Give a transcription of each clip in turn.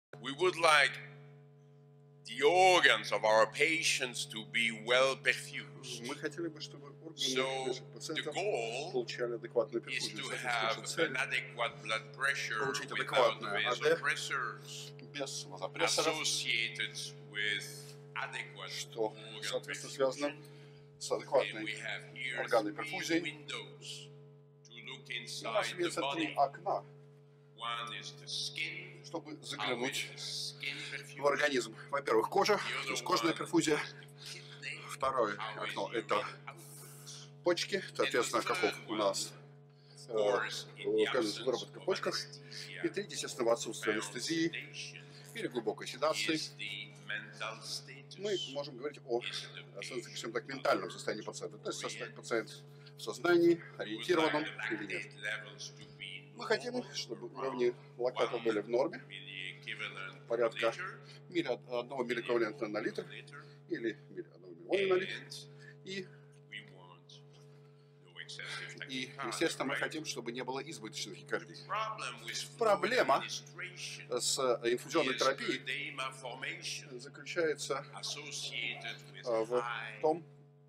We would like the organs of our patients to be well perfused. Мы хотели бы, чтобы органы So наших the пациентов goal получали адекватную is перфузию. to Соответственно, have наша цель an adequate blood pressure получить without адекватное АД vasopressors без вазопрессоров, associated with adequate что, organ соответственно, связано perfusion. с And адекватной we have here органной three перфузией. windows to look У нас inside the имеется три body. окна, One is the skin, чтобы how заглянуть is the skin в perfused? организм. Во-первых, кожа, The то other есть кожная one перфузия. is the kidney, Второе how is окно – urine это output? почки, соответственно, каков у нас Of course, in the количество absence выработка в of почках. И anesthesia, третье, естественно, в отсутствии анестезии sedation или глубокой седации, is the mental мы status, можем говорить о, is the скажем так, ментальном состоянии пациента. То есть пациент в сознании, ориентированном или нет. Мы хотим, чтобы уровни лактата были в норме, порядка 1 миллиэквивалента на литр или 1 миллиона на литр. И, естественно, мы хотим, чтобы не было избыточной тахикардии. Проблема с инфузионной терапией заключается в том,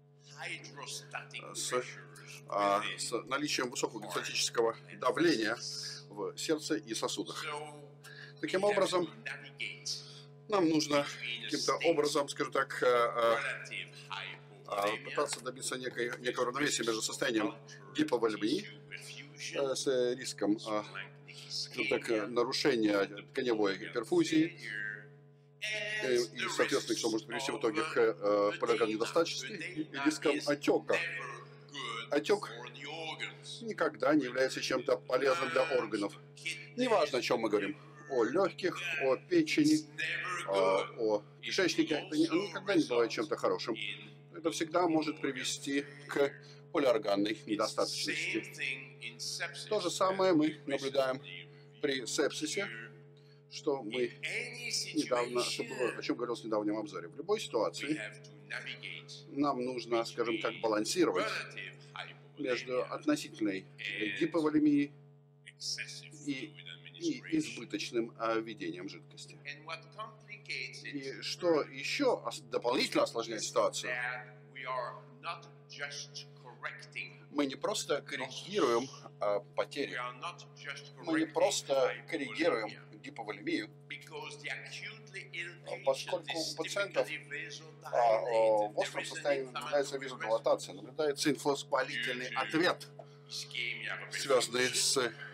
с наличием высокого гидростатического давления в сердце и сосудах. Таким образом, нам нужно каким-то образом, скажем так, пытаться добиться некого равновесия между состоянием гиповолемии с риском, скажем так, нарушения тканевой перфузии и, соответственно, что может привести в итоге к полиорганной недостаточности и риском отека. Отек никогда не является чем-то полезным для органов. Неважно, о чем мы говорим. О легких, о печени, о кишечнике. Это никогда не бывает чем-то хорошим. Это всегда может привести к полиорганной недостаточности. То же самое мы наблюдаем при сепсисе, что мы недавно, о чем говорил в недавнем обзоре. В любой ситуации нам нужно, скажем так, балансировать между относительной гиповолемией и избыточным введением жидкости. И что еще дополнительно осложняет ситуацию, мы не просто корректируем потери, мы не просто корректируем гиповолемию, поскольку у пациентов в остром состоянии наблюдается вазодилатация, наблюдается инфовоспалительный ответ, связанный с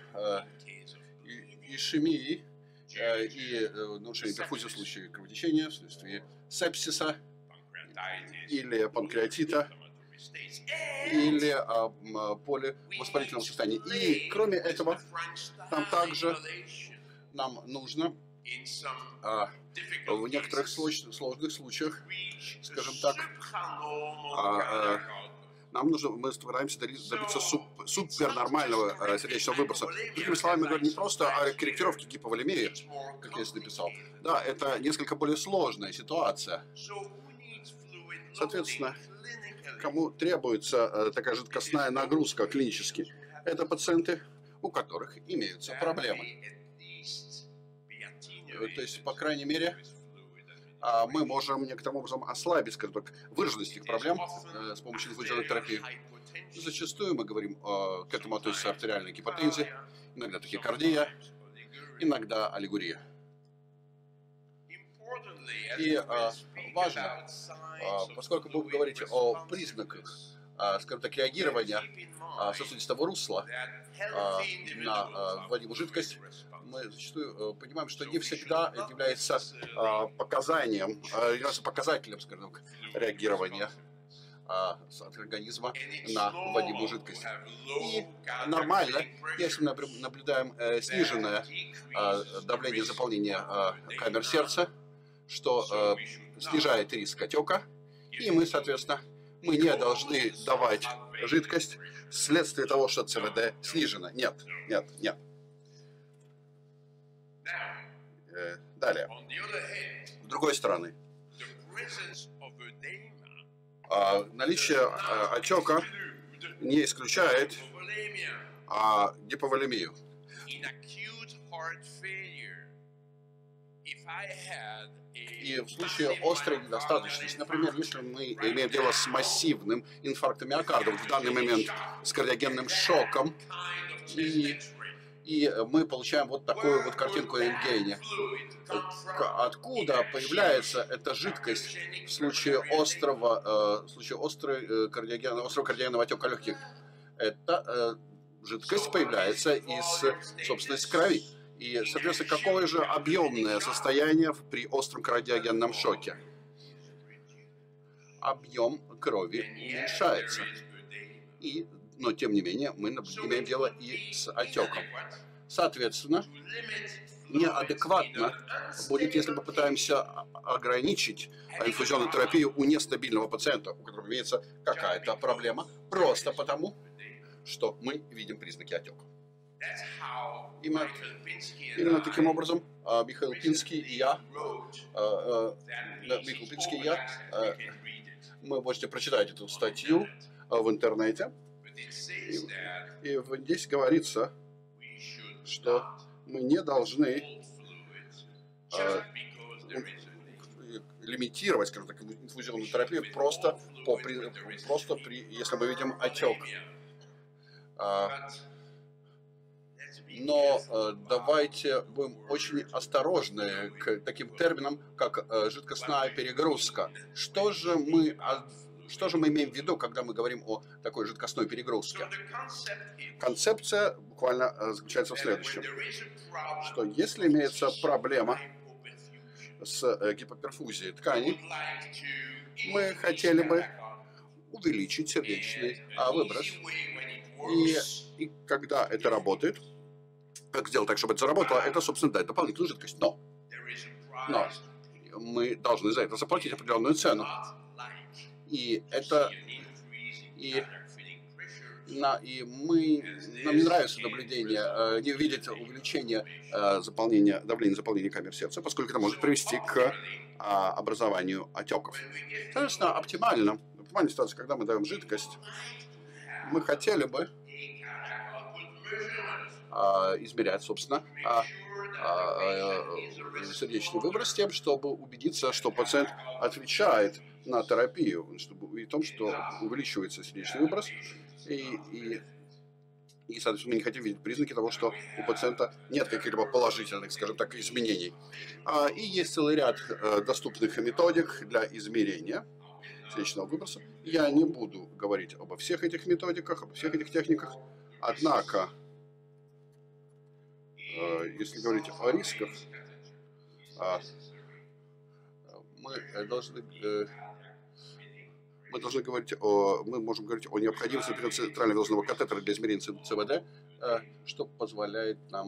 ишемией и нарушением перфузии в случае кровотечения вследствие сепсиса или панкреатита или поливоспалительного состояния. И кроме этого, нам нужно в некоторых сложных случаях, скажем так, мы стараемся добиться супернормального сердечного выброса. Другими словами, мы говорим не просто о корректировке гиповолемии, как я здесь написал. Да, это несколько более сложная ситуация. Соответственно, кому требуется такая жидкостная нагрузка клинически, это пациенты, у которых имеются проблемы. То есть, по крайней мере, мы можем некоторым образом ослабить, скажем так, выраженность их проблем с помощью инфузионной терапии. Зачастую мы говорим, к этому относится артериальная гипотензия, иногда тахикардия, иногда олигурия. И важно, поскольку вы говорите о признаках, скажем так, реагирования сосудистого русла на вводимую жидкость, мы зачастую понимаем, что не всегда это является показателем, скажем так, реагирования от организма на вводимую жидкость. И нормально, если мы наблюдаем сниженное давление заполнения камер сердца, что снижает риск отека, и мы, соответственно, мы не должны давать жидкость вследствие того, что ЦВД снижено. Нет. Далее. С другой стороны, наличие отека не исключает гиповолемию. И в случае острой недостаточности, например, если мы имеем дело с массивным инфарктом миокарда, в данный момент с кардиогенным шоком, и мы получаем вот такую вот картинку рентгена. Откуда появляется эта жидкость в случае острого кардиогенного отека легких? Эта жидкость появляется из, собственно, из крови. И, соответственно, какое же объемное состояние при остром кардиогенном шоке? Объем крови уменьшается. Но, тем не менее, мы имеем дело и с отеком. Соответственно, неадекватно будет, если мы пытаемся ограничить инфузионную терапию у нестабильного пациента, у которого имеется какая-то проблема, просто потому, что мы видим признаки отека. Именно таким образом Михаил Пинский и я, вы можете прочитать эту статью в интернете, и здесь говорится, что мы не должны лимитировать, скажем так, инфузионную терапию просто если мы видим отек. Но давайте будем очень осторожны к таким терминам, как жидкостная перегрузка. Что же мы имеем в виду, когда мы говорим о такой жидкостной перегрузке? Концепция буквально заключается в следующем, что если имеется проблема с гипоперфузией тканей, мы хотели бы увеличить сердечный выброс. И когда это работает, как сделать так, чтобы это заработало, это, собственно, дает дополнительную жидкость. Но мы должны за это заплатить определенную цену. Нам не нравится наблюдение, не видеть увеличение давления заполнения камер сердца, поскольку это может привести к образованию отеков. Соответственно, оптимальная ситуация, когда мы даем жидкость, мы хотели бы измерять, собственно, сердечный выброс тем, чтобы убедиться, что пациент отвечает на терапию, и в том, что увеличивается сердечный выброс, и, соответственно, мы не хотим видеть признаки того, что у пациента нет каких-либо положительных, скажем так, изменений. И есть целый ряд доступных методик для измерения сердечного выброса. Я не буду говорить обо всех этих методиках, обо всех этих техниках, однако, если говорить о рисках, мы можем говорить о необходимости, например, центрального катетера для измерения ЦВД, что позволяет нам,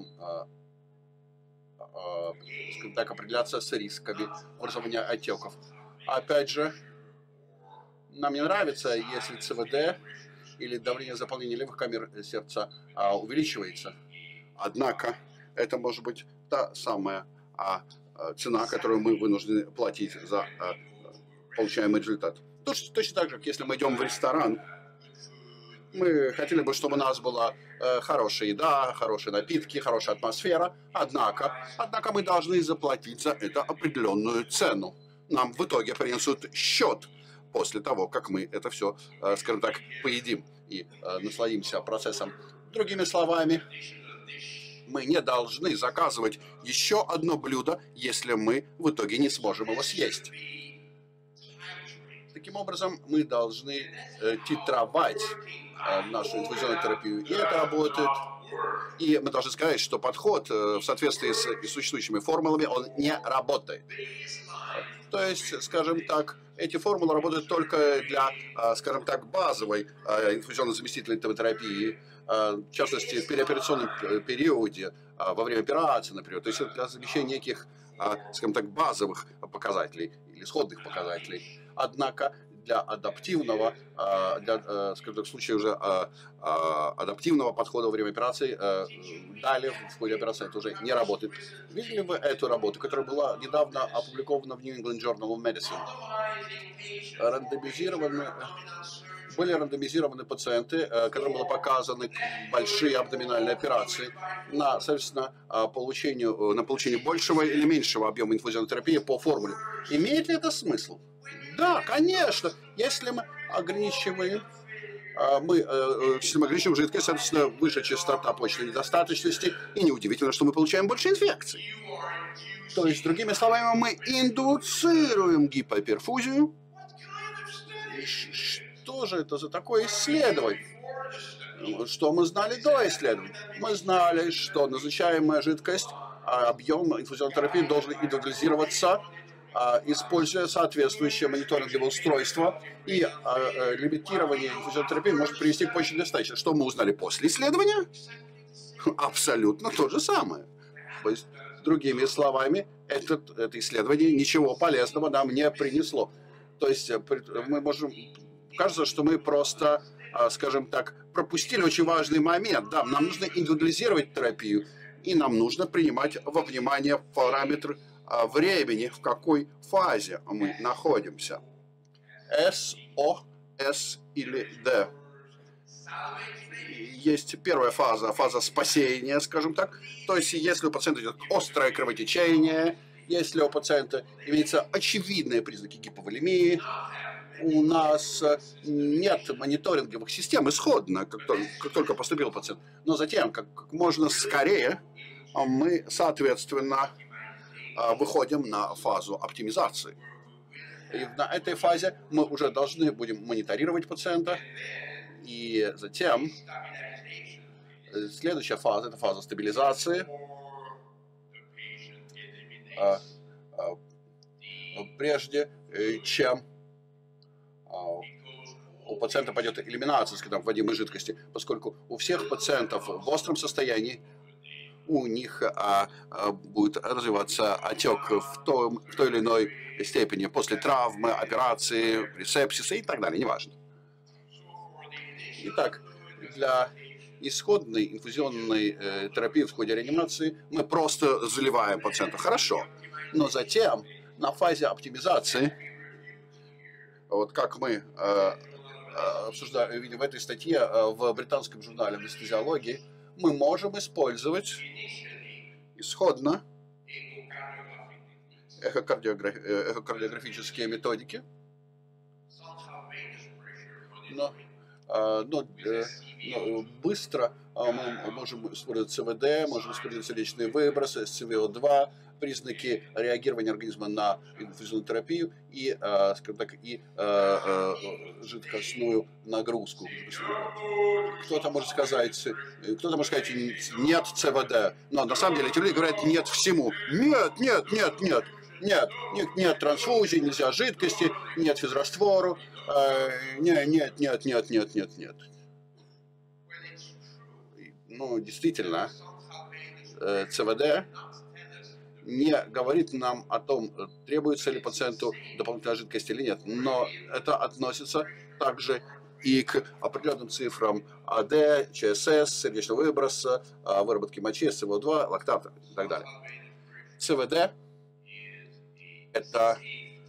скажем так, определяться с рисками образования отеков. Опять же, нам не нравится, если ЦВД или давление заполнения левых камер сердца увеличивается. Однако, это может быть та самая цена, которую мы вынуждены платить за получаемый результат. Точно так же, как если мы идем в ресторан, мы хотели бы, чтобы у нас была хорошая еда, хорошие напитки, хорошая атмосфера, однако мы должны заплатить за это определенную цену. Нам в итоге принесут счет после того, как мы это все, скажем так, поедим и насладимся процессом. Другими словами, мы не должны заказывать еще одно блюдо, если мы в итоге не сможем его съесть. Таким образом, мы должны титровать нашу инфузионную терапию, и это работает. И мы должны сказать, что подход в соответствии с существующими формулами, он не работает. То есть, скажем так, эти формулы работают только для, скажем так, базовой инфузионно-заместительной терапии, в частности, в переоперационном периоде, во время операции, например. То есть это для замещения неких, скажем так, базовых показателей или исходных показателей. Однако для адаптивного, скажем так, в случае уже адаптивного подхода во время операции, далее в ходе операции это уже не работает. Видели вы эту работу, которая была недавно опубликована в New England Journal of Medicine? Были рандомизированы пациенты, которым было показаны большие абдоминальные операции на, соответственно, получение большего или меньшего объема инфузионной терапии по формуле. Имеет ли это смысл? Да, конечно. Если мы ограничиваем жидкость, соответственно, выше частота почечной недостаточности, и неудивительно, что мы получаем больше инфекций. То есть, другими словами, мы индуцируем гипоперфузию. Что же это за такое исследование? Что мы знали до исследования? Мы знали, что назначаемая жидкость, объем инфузионной терапии должен индивидуализироваться, используя соответствующее мониторинговое устройство, и лимитирование инфузионной терапии может привести к почечной недостаточности. Что мы узнали после исследования? Абсолютно то же самое. То есть, другими словами, это исследование ничего полезного нам не принесло. То есть мы можем... Кажется, что мы просто, скажем так, пропустили очень важный момент. Да, нам нужно индивидуализировать терапию, и нам нужно принимать во внимание параметр времени, в какой фазе мы находимся. С, О, С или Д. Есть первая фаза, фаза спасения, скажем так. То есть, если у пациента идет острое кровотечение, если у пациента имеются очевидные признаки гиповолемии, у нас нет мониторинговых систем исходно, как только поступил пациент. Но затем, как можно скорее, мы, соответственно, выходим на фазу оптимизации. И на этой фазе мы уже должны будем мониторировать пациента. И затем следующая фаза – это фаза стабилизации. Прежде чем у пациента пойдет элиминация, скажем, вводимой жидкости, поскольку у всех пациентов в остром состоянии у них будет развиваться отек в той или иной степени после травмы, операции, при сепсисе и так далее, неважно. Итак, для исходной инфузионной терапии в ходе реанимации мы просто заливаем пациента хорошо, но затем на фазе оптимизации, вот как мы видим в этой статье в британском журнале анестезиологии, мы можем использовать исходно эхокардиографические методики, но быстро мы можем использовать ЦВД, можем использовать сердечные выбросы, СCVO2, признаки реагирования организма на инфузионную терапию и, скажем так, и жидкостную нагрузку. Кто-то может сказать нет ЦВД, но на самом деле эти люди говорят нет всему. Нет трансфузии, нельзя жидкости, нет физраствору, нет. Ну, действительно, ЦВД не говорит нам о том, требуется ли пациенту дополнительная жидкость или нет, но это относится также и к определенным цифрам АД, ЧСС, сердечного выброса, выработки мочи, СCVO2, лактата и так далее. ЦВД – это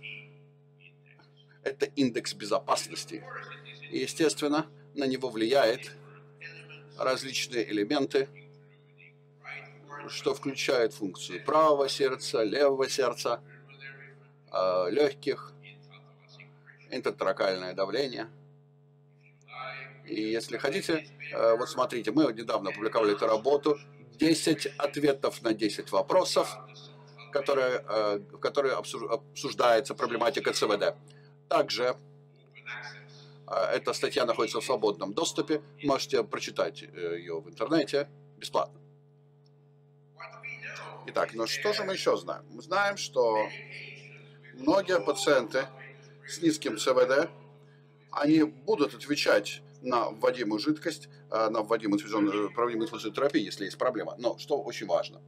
индекс безопасности. И, естественно, на него влияет различные элементы, что включает функцию правого сердца, левого сердца, легких, интертракальное давление. И если хотите, вот смотрите, мы недавно опубликовали эту работу, 10 ответов на 10 вопросов, в которой обсуждается проблематика ЦВД. Также эта статья находится в свободном доступе, можете прочитать ее в интернете бесплатно. Итак, ну что же мы еще знаем? Мы знаем, что многие пациенты с низким ЦВД, они будут отвечать на вводимую жидкость, на вводимую инфузионную терапию, если есть проблема. Но что очень важно?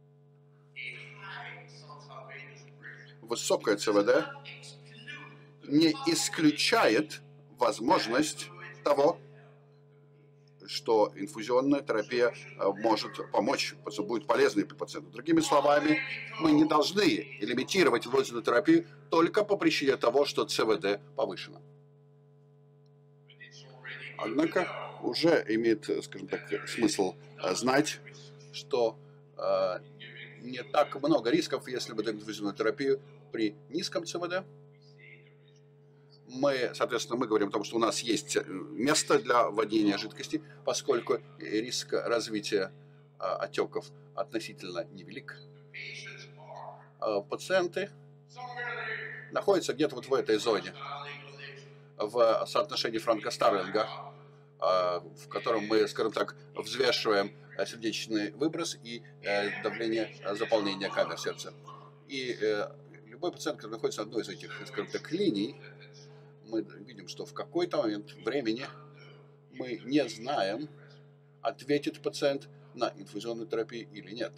Высокое ЦВД не исключает возможность того, что инфузионная терапия может помочь, будет полезной для пациента. Другими словами, мы не должны лимитировать инфузионную терапию только по причине того, что ЦВД повышено. Однако уже имеет, скажем так, смысл знать, что не так много рисков, если мы даем инфузионную терапию при низком ЦВД. Соответственно, мы говорим о том, что у нас есть место для вводения жидкости, поскольку риск развития отеков относительно невелик. Пациенты находятся где-то вот в этой зоне, в соотношении Франка-Старлинга, в котором мы, скажем так, взвешиваем сердечный выброс и давление заполнения камер сердца. И любой пациент, который находится на одной из этих, скажем так, линий, мы видим, что в какой-то момент времени мы не знаем, ответит пациент на инфузионную терапию или нет.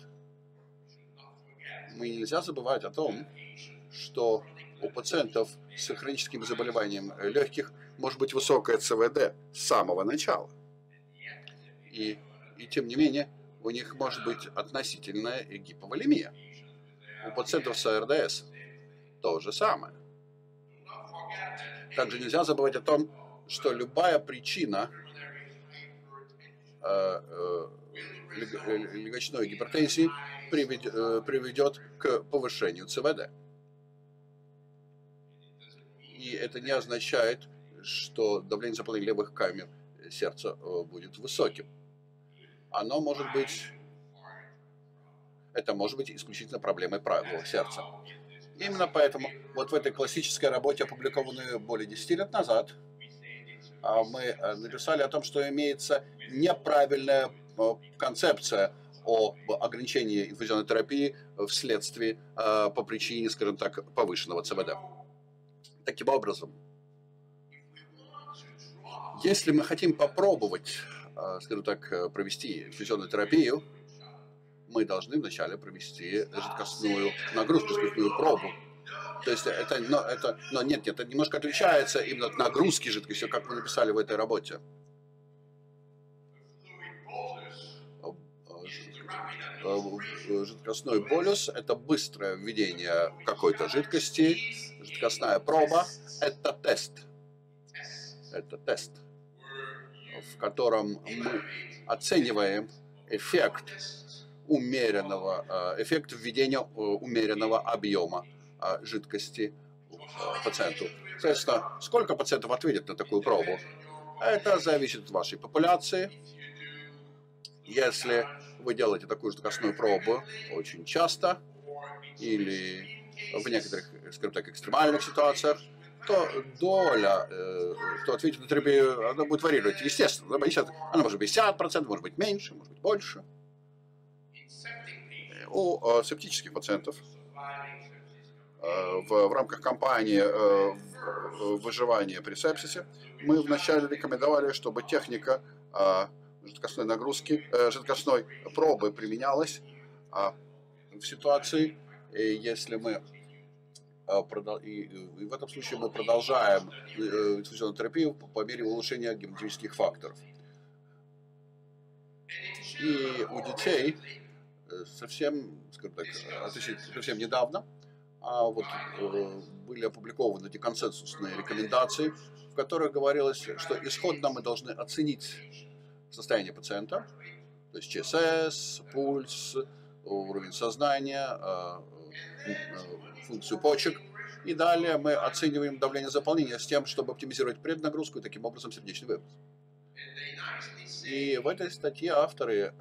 Мы нельзя забывать о том, что у пациентов с хроническим заболеванием легких может быть высокое ЦВД с самого начала. И тем не менее, у них может быть относительная гиповолемия. У пациентов с АРДС то же самое. Также нельзя забывать о том, что любая причина легочной гипертензии приведет к повышению ЦВД. И это не означает, что давление заполнения левых камер сердца будет высоким. Оно может быть, это может быть исключительно проблемой правого сердца. Именно поэтому вот в этой классической работе, опубликованной более 10 лет назад, мы написали о том, что имеется неправильная концепция об ограничении инфузионной терапии вследствие, по причине, скажем так, повышенного ЦВД. Таким образом, если мы хотим попробовать, скажем так, провести инфузионную терапию, мы должны вначале провести жидкостную нагрузку, жидкостную пробу. То есть это немножко отличается именно от нагрузки жидкости, как мы написали в этой работе. Жидкостной болюс – это быстрое введение какой-то жидкости, жидкостная проба – это тест. Это тест, в котором мы оцениваем эффект введения умеренного объема жидкости пациенту. Соответственно, сколько пациентов ответит на такую пробу? Это зависит от вашей популяции. Если вы делаете такую жидкостную пробу очень часто или в некоторых, скажем так, экстремальных ситуациях, то доля, кто ответит на терапию, она будет варьировать. Естественно, она может быть 50%, может быть меньше, может быть больше. У септических пациентов в рамках кампании выживания при сепсисе мы вначале рекомендовали, чтобы техника жидкостной нагрузки, жидкостной пробы применялась в ситуации, если мы и в этом случае мы продолжаем инфузионную терапию по мере улучшения гемодинамических факторов. И у детей совсем, скажем так, совсем недавно были опубликованы эти консенсусные рекомендации, в которых говорилось, что исходно мы должны оценить состояние пациента, то есть ЧСС, пульс, уровень сознания, функцию почек. И далее мы оцениваем давление заполнения с тем, чтобы оптимизировать преднагрузку и таким образом сердечный выброс. И в этой статье авторы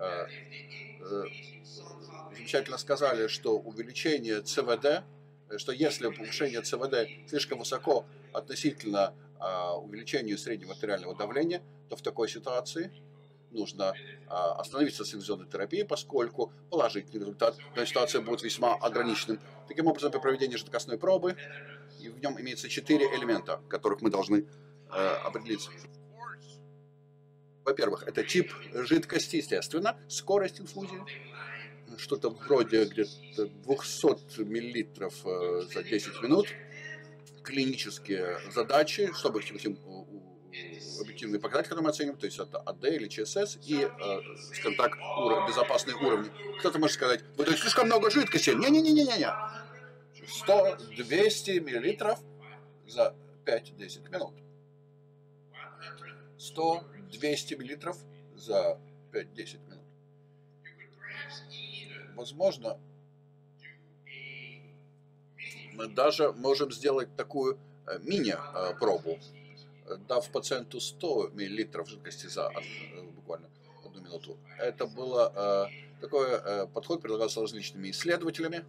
замечательно сказали, что увеличение ЦВД, что если повышение ЦВД слишком высоко относительно увеличению среднего артериального давления, то в такой ситуации нужно остановиться с инфузионной терапией, поскольку положительный результат данной ситуации будет весьма ограниченным. Таким образом, при проведении жидкостной пробы и в нем имеется 4 элемента, которых мы должны определить. Во-первых, это тип жидкости, естественно, скорость инфузии, что-то вроде где-то 200 мл за 10 минут. клинические задачи, чтобы этим объективные показатели, которые мы оценим, то есть это АД или ЧСС и, скажем так, безопасные уровни. Кто-то может сказать, вы даете слишком много жидкости. Не-не-не-не-не. 100-200 миллилитров за 5-10 минут. 100-200 миллилитров за 5-10 минут. Возможно, мы даже можем сделать такую мини-пробу, дав пациенту 100 мл жидкости за буквально 1 минуту. Это было такой подход, предлагался различными исследователями.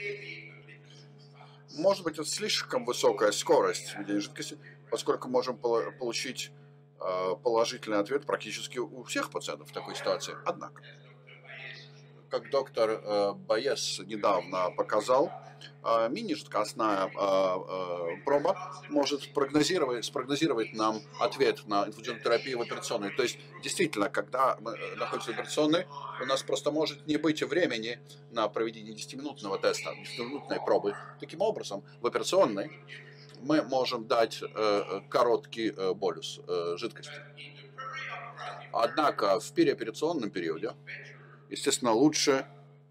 Может быть, это слишком высокая скорость введения жидкости, поскольку можем получить положительный ответ практически у всех пациентов в такой ситуации. Однако, как доктор Боес недавно показал, мини-жидкостная проба может спрогнозировать нам ответ на инфузионную терапию в операционной. То есть, действительно, когда мы находимся в операционной, у нас просто может не быть времени на проведение 10-минутного теста, 10-минутной пробы. Таким образом, в операционной мы можем дать короткий болюс жидкости. Однако в переоперационном периоде, естественно, лучше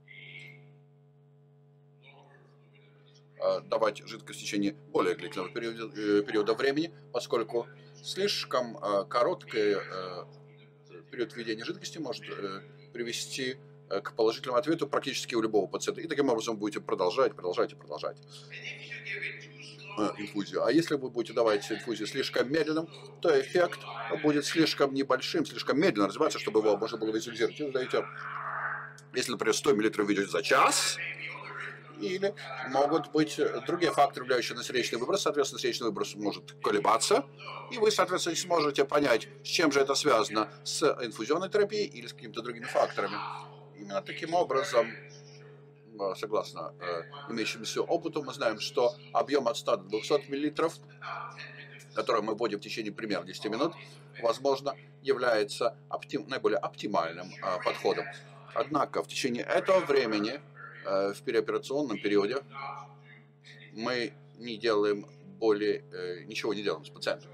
давать жидкость в течение более длительного периода времени, поскольку слишком короткий период введения жидкости может привести к положительному ответу практически у любого пациента. И таким образом будете продолжать инфузию. А если вы будете давать инфузию слишком медленным, то эффект будет слишком небольшим, слишком медленно развиваться, чтобы его можно было визуализировать. Вы даете, если, например, 100 мл ведете за час, или могут быть другие факторы, влияющие на сердечный выброс. Соответственно, сердечный выброс может колебаться, и вы, соответственно, сможете понять, с чем же это связано, с инфузионной терапией или с какими-то другими факторами. Именно таким образом, согласно имеющемуся опыту, мы знаем, что объем от 100 до 200 мл, который мы вводим в течение примерно 10 минут, возможно, является наиболее оптимальным подходом. Однако в течение этого времени, в переоперационном периоде, мы ничего не делаем с пациентом.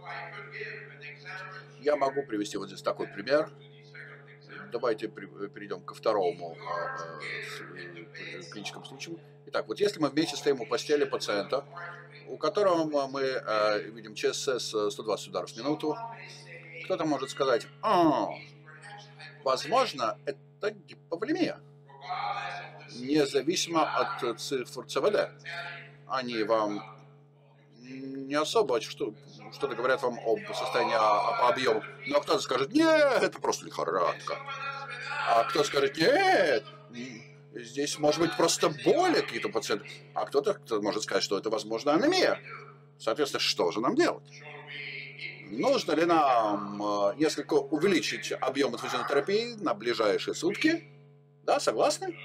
Я могу привести вот здесь такой пример. Давайте перейдем ко второму клиническому случаю. Итак, вот если мы вместе стоим у постели пациента, у которого мы видим ЧСС 120 ударов в минуту, кто-то может сказать, возможно, это гиповолемия. Независимо от цифр ЦВД. Они вам не особо что-то говорят вам об состоянии по объему. Но кто-то скажет, нет, это просто лихорадка. А кто скажет, нет, здесь может быть просто боли какие-то пациенты. А кто-то может сказать, что это, возможно, анемия. Соответственно, что же нам делать? Нужно ли нам несколько увеличить объем инфузионной терапии на ближайшие сутки? Да, согласны?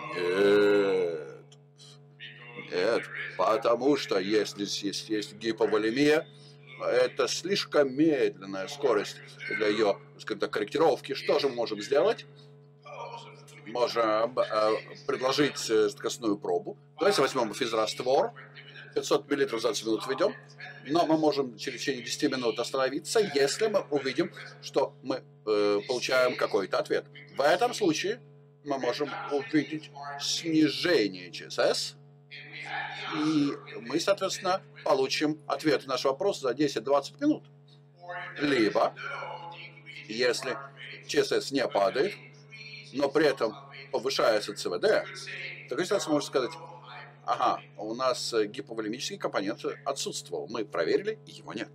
Нет, потому что если здесь есть гиповолемия, это слишком медленная скорость для ее, скажем так, корректировки. Что же мы можем сделать? Можем предложить жидкостную пробу. Давайте возьмем физраствор, 500 мл за 20 минут введем, но мы можем через течение 10 минут остановиться, если мы увидим, что мы получаем какой-то ответ. В этом случае мы можем увидеть снижение ЧСС, и мы, соответственно, получим ответ на наш вопрос за 10-20 минут. Либо, если ЧСС не падает, но при этом повышается ЦВД, в такой ситуации можно сказать, ага, у нас гиповолемический компонент отсутствовал, мы проверили, и его нет.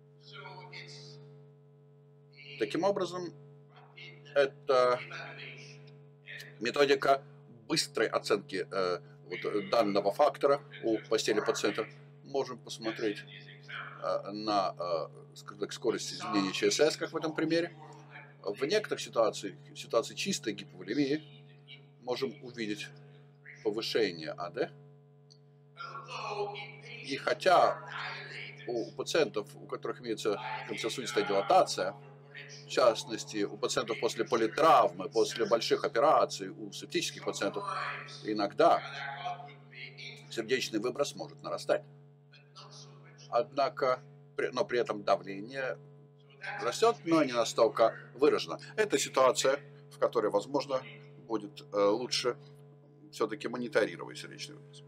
Таким образом, это методика быстрой оценки данного фактора у постели пациента. Можем посмотреть на скорость изменения ЧСС, как в этом примере. В некоторых ситуациях, ситуации чистой гиповолемии, можем увидеть повышение АД. И хотя у пациентов, у которых имеется сосудистая дилатация, в частности, у пациентов после политравмы, после больших операций, у септических пациентов, иногда сердечный выброс может нарастать. однако, но при этом давление растет, но не настолько выражено. Это ситуация, в которой, возможно, будет лучше все-таки мониторировать сердечный ритм.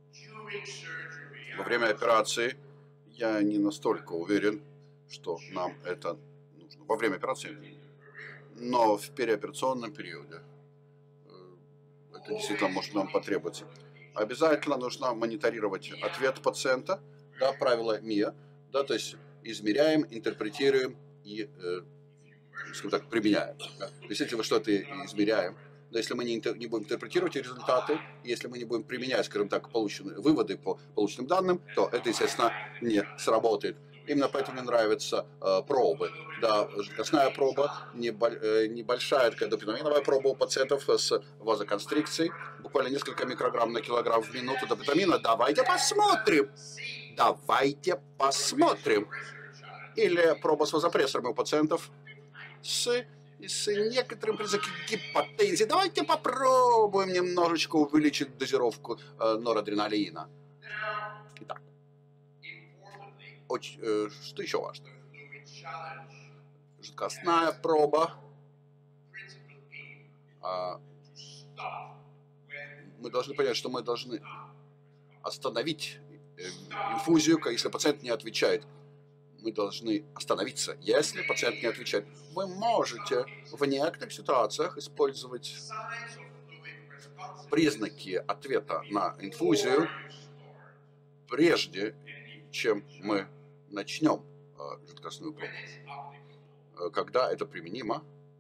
Во время операции я не настолько уверен, что нам это нужно. Во время операции, но в переоперационном периоде это действительно может нам потребоваться. Обязательно нужно мониторировать ответ пациента, да, правило МИА, да, то есть измеряем, интерпретируем и, скажем так, применяем. Да. Если мы что-то измеряем, но если мы не будем интерпретировать результаты, если мы не будем применять, скажем так, выводы по полученным данным, то это, естественно, не сработает. Именно поэтому мне нравятся пробы. Да, жидкостная проба, небольшая такая допаминовая проба у пациентов с вазоконстрикцией, буквально несколько микрограмм на килограмм в минуту допамина. Давайте посмотрим. Давайте посмотрим. Или проба с вазопрессором у пациентов с некоторым признаком гипотензии. Давайте попробуем немножечко увеличить дозировку норадреналина. Итак, что еще важно? Жидкостная проба. Мы должны понять, что мы должны остановить инфузию, если пациент не отвечает. Мы должны остановиться, если пациент не отвечает. Вы можете в некоторых ситуациях использовать признаки ответа на инфузию, прежде чем мы начнем жидкостную пробу. Когда это применимо,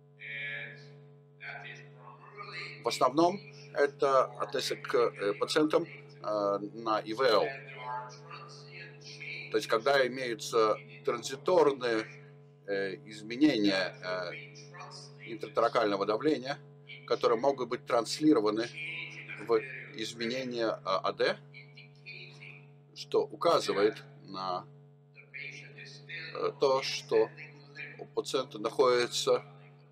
в основном это относится к пациентам на ИВЛ. То есть, когда имеются транзиторные изменения интраторакального давления, которые могут быть транслированы в изменения АД, что указывает на то, что у пациента находится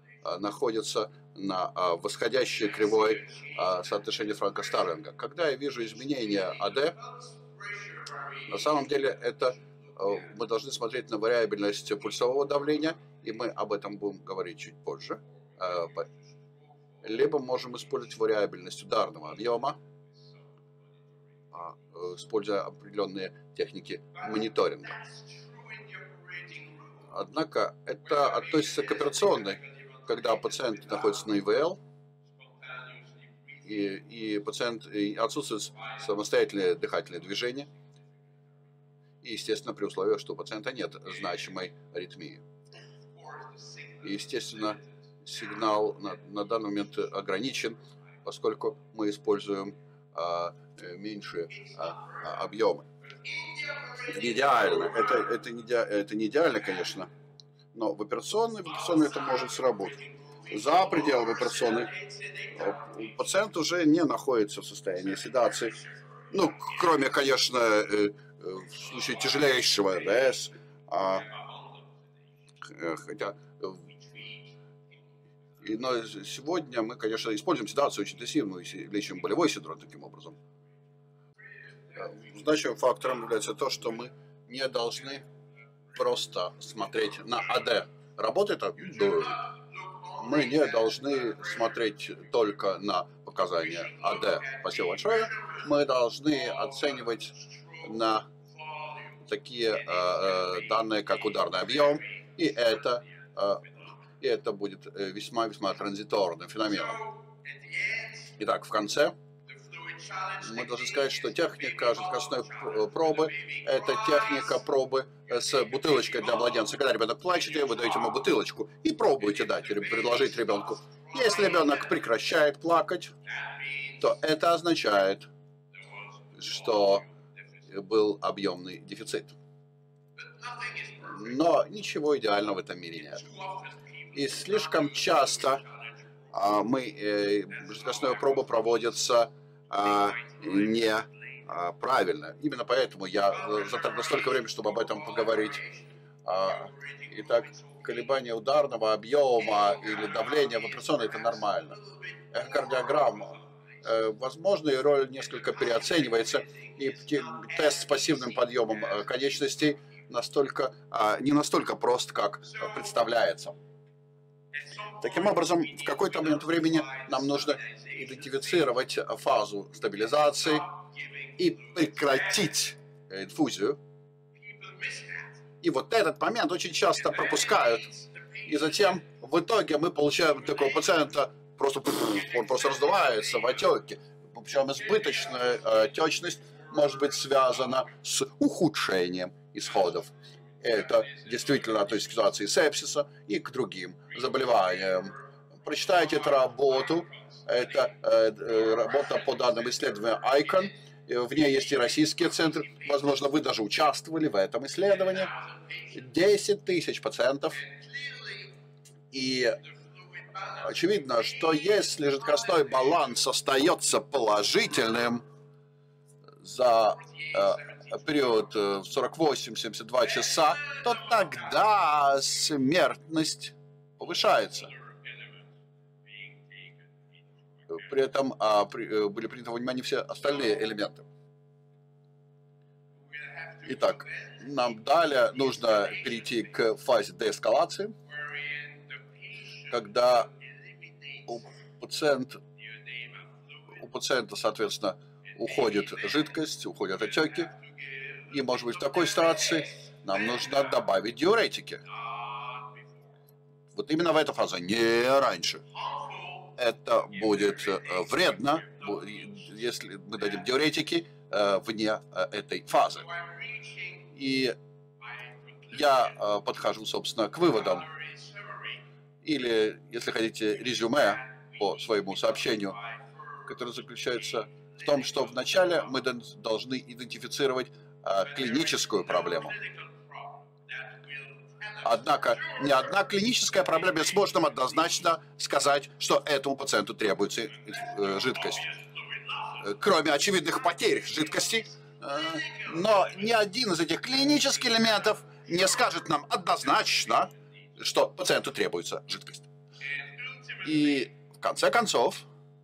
на восходящей кривой соотношения Франка-Старлинга. Когда я вижу изменения АД, на самом деле это мы должны смотреть на вариабельность пульсового давления, и мы об этом будем говорить чуть позже. Либо можем использовать вариабельность ударного объема, используя определенные техники мониторинга. Однако это относится к операционной, когда пациент находится на ИВЛ, и пациент отсутствует самостоятельное дыхательное движение, и, естественно, при условии, что у пациента нет значимой аритмии. И, естественно, сигнал на данный момент ограничен, поскольку мы используем меньшие объемы. Это не идеально, это не идеально, конечно, но в операционной это может сработать. За пределами операционной пациент уже не находится в состоянии седации, ну, кроме, конечно, в случае тяжелейшего РС, хотя, но сегодня мы, конечно, используем седацию очень интенсивную и лечим болевой синдром таким образом. Значимым фактором является то, что мы не должны просто смотреть на АД. Работает это? Да. Мы не должны смотреть только на показания АД. Спасибо большое. Мы должны оценивать на такие данные, как ударный объем, и это будет весьма-весьма транзиторным феноменом. Итак, в конце мы должны сказать, что техника жидкостной пробы – это техника пробы с бутылочкой для младенца. Когда ребенок плачет, вы даете ему бутылочку и пробуете дать или предложить ребенку. Если ребенок прекращает плакать, то это означает, что был объемный дефицит. Но ничего идеального в этом мире нет. И слишком часто жидкостная проба проводится неправильно. Именно поэтому я затрачу столько времени, чтобы об этом поговорить. Итак, колебания ударного объема или давления в операционной – это нормально. Эхокардиограмма возможно, и роль несколько переоценивается, и тест с пассивным подъемом конечностей не настолько прост, как представляется. Таким образом, в какой-то момент времени нам нужно идентифицировать фазу стабилизации и прекратить инфузию. И вот этот момент очень часто пропускают. И затем в итоге мы получаем такого пациента, он просто раздувается в отеке. Причем избыточная отечность может быть связана с ухудшением исходов. Это действительно относится к ситуации сепсиса и к другим заболеваниям. Прочитайте эту работу. Это работа по данным исследования ICON. В ней есть и российские центры. Возможно, вы даже участвовали в этом исследовании. 10 тысяч пациентов. И очевидно, что если жидкостной баланс остается положительным за период 48-72 часа, то тогда смертность повышается. При этом были приняты во внимание все остальные элементы. Итак, нам далее нужно перейти к фазе деэскалации, когда у пациента, соответственно, уходит жидкость, уходят отеки, и, может быть, в такой ситуации нам нужно добавить диуретики. Вот именно в эту фазу, не раньше. Это будет вредно, если мы дадим диуретики вне этой фазы. И я подхожу, собственно, к выводам. Или, если хотите, резюме по своему сообщению, которое заключается в том, что вначале мы должны идентифицировать клиническую проблему. Однако ни одна клиническая проблема не сможет нам однозначно сказать, что этому пациенту требуется жидкость. Кроме очевидных потерь жидкости, но ни один из этих клинических элементов не скажет нам однозначно, что пациенту требуется жидкость. И в конце концов,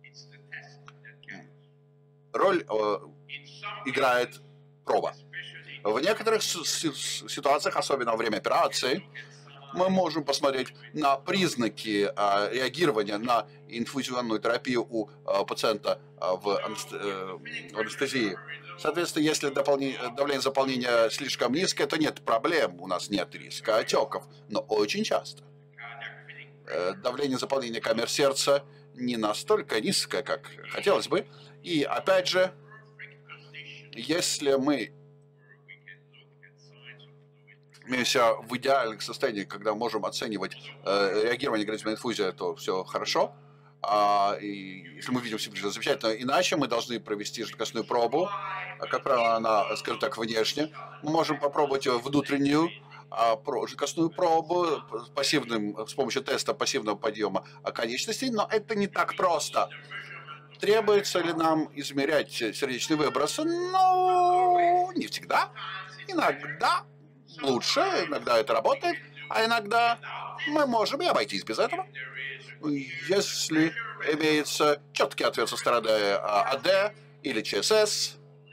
роль играет проба. В некоторых ситуациях, особенно во время операции, мы можем посмотреть на признаки реагирования на инфузионную терапию у пациента в анестезии. Соответственно, если давление заполнения слишком низкое, то нет проблем, у нас нет риска отеков. Но очень часто давление заполнения камер сердца не настолько низкое, как хотелось бы. И опять же, если мы имеемся в идеальных состояниях, когда можем оценивать реагирование организма на инфузию, то все хорошо. И если мы видим симптомы, замечательно. Иначе мы должны провести жидкостную пробу. Как правило, она, скажем так, внешне. Мы можем попробовать внутреннюю жидкостную пробу с помощью теста пассивного подъема конечностей, но это не так просто. Требуется ли нам измерять сердечные выбросы? Ну, не всегда. Иногда лучше, иногда это работает, а иногда мы можем и обойтись без этого. Если имеется четкий ответ со стороны АД или ЧСС,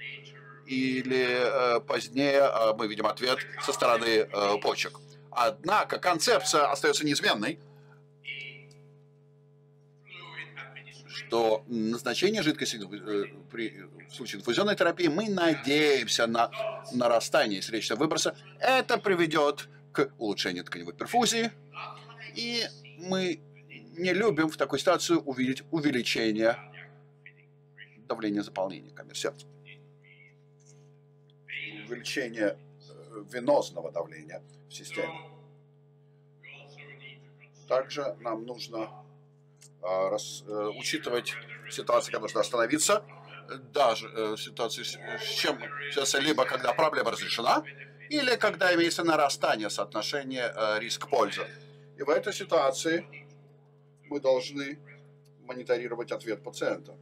или позднее мы видим ответ со стороны почек. Однако концепция остается неизменной, что назначение жидкости в случае инфузионной терапии мы надеемся на нарастание сердечного выброса. Это приведет к улучшению тканевой перфузии, и мы не любим в такой ситуации увидеть увеличение давления заполнения камер сердца. Увеличение венозного давления в системе. Также нам нужно учитывать ситуацию, когда нужно остановиться, даже ситуацию, с чем либо когда проблема разрешена, или когда имеется нарастание соотношения риск-польза. И в этой ситуации мы должны мониторировать ответ пациента.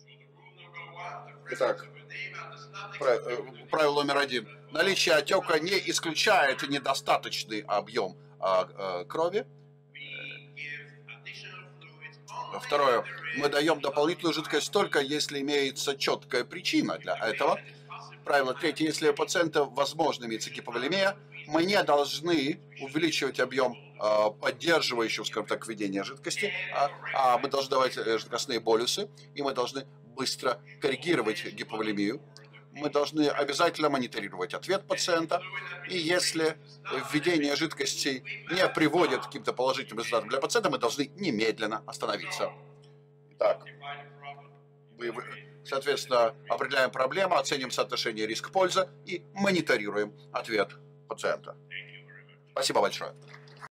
Итак, правило номер 1. Наличие отека не исключает недостаточный объем крови. Второе. Мы даем дополнительную жидкость только если имеется четкая причина для этого. Правило третье. Если у пациента, возможно, имеется гиповолемия, мы не должны увеличивать объем поддерживающего, скажем так, введения жидкости, а мы должны давать жидкостные болюсы, и мы должны быстро коррегировать гиповолемию. Мы должны обязательно мониторировать ответ пациента, и если введение жидкостей не приводит к каким-то положительным результатам для пациента, мы должны немедленно остановиться. Итак, соответственно, определяем проблему, оценим соотношение риск-польза и мониторируем ответ пациента. Спасибо большое.